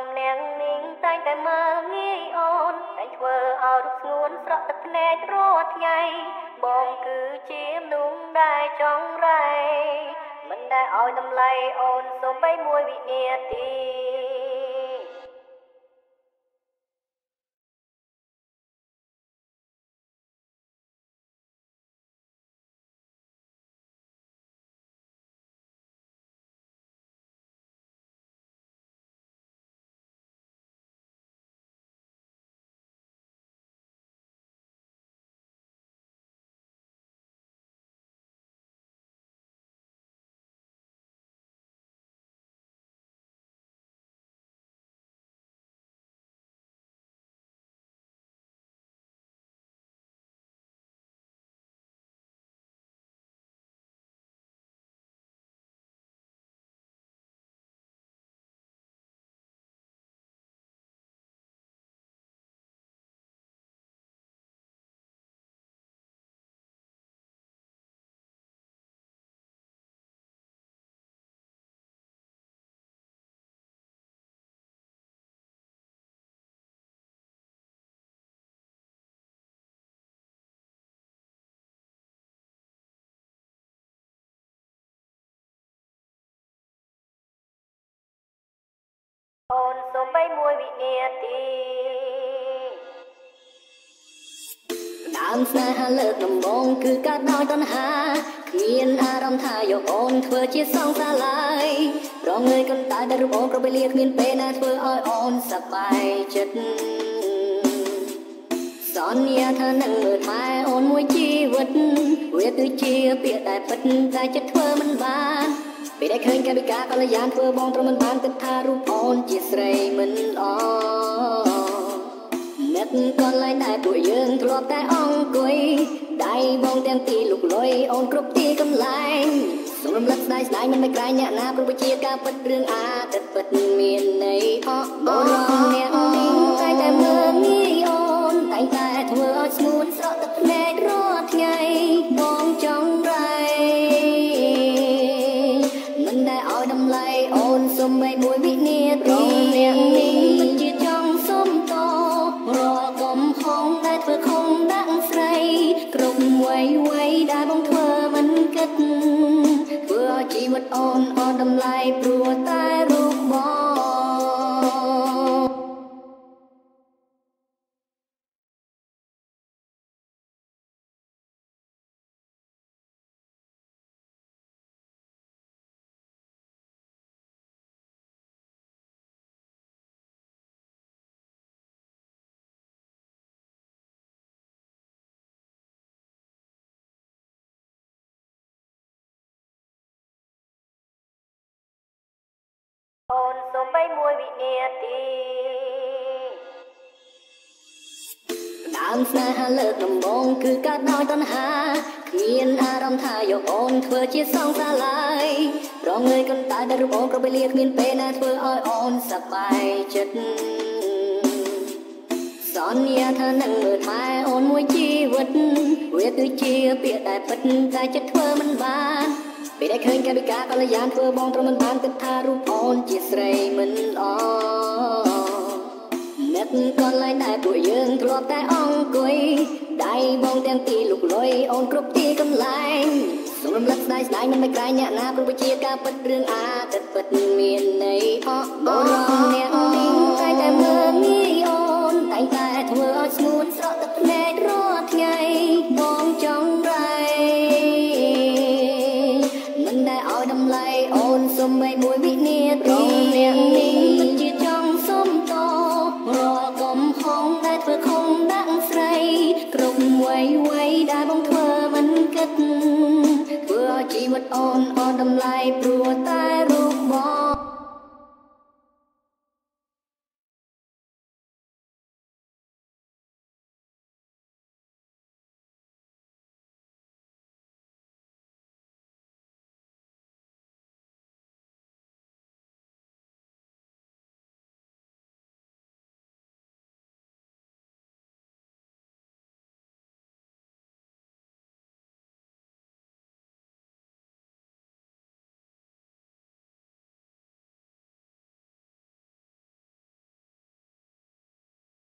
នាងនាងតែងតែមើលងាយអូនតែធ្វើឲ្យរូបស្ងួនស្រក់ទឹកភ្នែករាល់ថ្ងៃបងគឺជាមនុស្សដែលចង់រៃមិនដែលឲ្យតម្លៃអូនសូម្បីមួយវិនាទីអូនសូម្បីមួយវិនាទីដើមស្នេហាលើកដំបូងគឺកើតដោយតណ្ហាគ្មានអារម្មណ៍ថាយកអូនធ្វើជាសង្សារឡើយរងើយកន្តែតែរូបអូនគ្រប់វេលាគ្មានពេលណាធ្វើឲ្យអូនសប្បាយចិត្តសន្យាថានឹងមើលថែអូនមួយជីវិតវាគឺជាពាក្យដែលពិតតែចិត្តធ្វើមិនបានពេលដែលឃើញកាយវិការកល្យានធ្វើបងប្រមិនបានគិតថារូបអូនជាស្រីមិនល្អអ្នកកន្លែងដែលពួកយើងធ្លាប់តែអង្គុយដៃបងទាំងពីរលុកលុយអូនគ្រប់ទីកន្លែងសូមរំលឹកស្ដាយស្ដាយមិនមិនក្រែងអ្នកណាព្រោះវាជាការពិតរឿងអាទិត្យពិតមានន័យអូនអ្នកនាងតែតែមើលងាយអូនតែតែធ្វើឲ្យស្ងួនស្រក់ទឹកភ្នែករាល់ថ្ងៃបងចង់រៃមិនដែលឲ្យតម្លៃអូនសូម្បីមួយវិនាទីអ្នកនាងមិនជាចង់សុំតរាល់កំហុសដែលធ្វើខំដាក់ស្រីគ្រប់វ័យដែលបងធ្វើមិនគិតធ្វើឲ្យជីវិតអូនអត់តម្លៃព្រោះតែរូបបងអូនសូម្បីមួយវិនាទីដើមស្នេហាលើកដំបូងគឺកើតដោយតណ្ហាគ្មានអារម្មណ៍ថាយកអូនធ្វើជាសង្សារឡើយរងើយកន្តែតែរូបអូនគ្រប់វេលាគ្មានពេលណាធ្វើឲ្យអូនសប្បាយចិត្តសន្យាថានឹងមើលថែអូនមួយជីវិតវាគឺជាពាក្យដែលពិតតែចិត្តធ្វើមិនបានពេលដែលឃើញកាយវិការកល្យានធ្វើបងប្រមិនបានគិតថារូបអូនជាស្រីមិនល្អអ្នកកន្លែងដែលពួកយើងធ្លាប់តែអង្គុយដៃបងទាំងពីរលុកលុយអូនគ្រប់ទីកន្លែងសូមរំលឹកស្ដាយស្ដាយមិនមិនក្រែងអ្នកណាព្រោះវាជាការពិតរឿងអាទិត្យពិតមានន័យអូនអ្នកនាងតែតែមើលងាយអូនតែតែធ្វើឲ្យស្ងួនស្រក់ទឹកភ្នែករាល់ថ្ងៃបងចង់រៃមិនដែលឲ្យតម្លៃអូនសូម្បីមួយវិនាទីអ្នកនាងមិនជាចង់សុំតរាល់កំហុសដែលធ្វើខំដាក់ស្រីគ្រប់វ័យដែលបងធ្វើមិនគិតធ្វើឲ្យជីវិតអូនអត់តម្លៃ